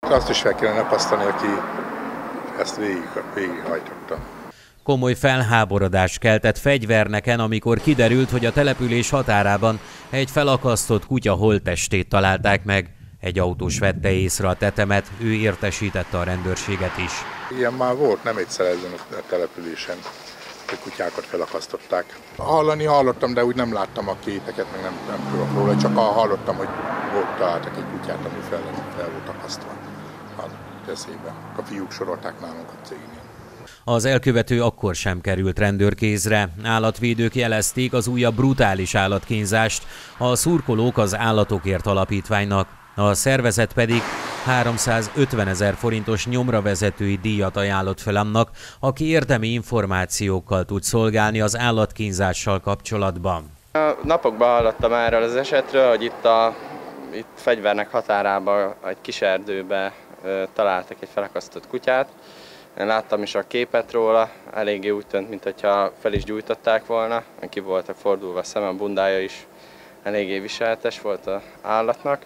Azt is fel kellene tapasztalni, aki ezt végighajtotta. Komoly felháborodást keltett Fegyverneken, amikor kiderült, hogy a település határában egy felakasztott kutya holttestét találták meg. Egy autós vette észre a tetemet, ő értesítette a rendőrséget is. Ilyen már volt, nem egyszer ezen a településen, hogy kutyákat felakasztották. Hallottam, de úgy nem láttam a képeket, meg nem tudok róla, csak hallottam, hogy találtak egy kutyát, ami fel volt akasztva a kezébe. A fiúk sorolták nálunk a cégnél. Az elkövető akkor sem került rendőrkézre. Állatvédők jelezték az újabb brutális állatkínzást, a szurkolók az Állatokért Alapítványnak, a szervezet pedig 350 000 forintos nyomravezetői díjat ajánlott fel annak, aki érdemi információkkal tud szolgálni az állatkínzással kapcsolatban. A napokban hallottam erről az esetről, hogy itt Fegyvernek határában egy kis erdőbe találtak egy felakasztott kutyát. Én láttam is a képet róla, eléggé úgy tűnt, mintha fel is gyújtották volna. Ki voltak fordulva a szeme, a bundája is eléggé viseletes volt az állatnak.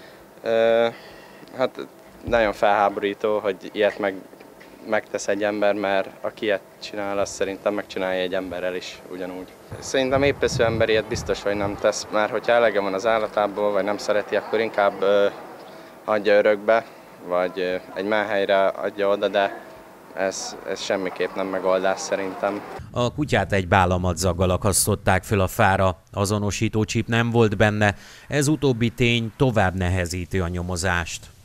Hát nagyon felháborító, hogy ilyet megtesz egy ember, mert aki ilyet csinál, azt szerintem megcsinálja egy emberrel is ugyanúgy. Szerintem épeszű ember ilyet biztos, hogy nem tesz, mert hogyha elege van az állatából, vagy nem szereti, akkor inkább adja örökbe, vagy egy menhelyre adja oda, de ez semmiképp nem megoldás szerintem. A kutyát egy bálamadzaggal akasztották föl a fára, azonosító csip nem volt benne, ez utóbbi tény tovább nehezíti a nyomozást.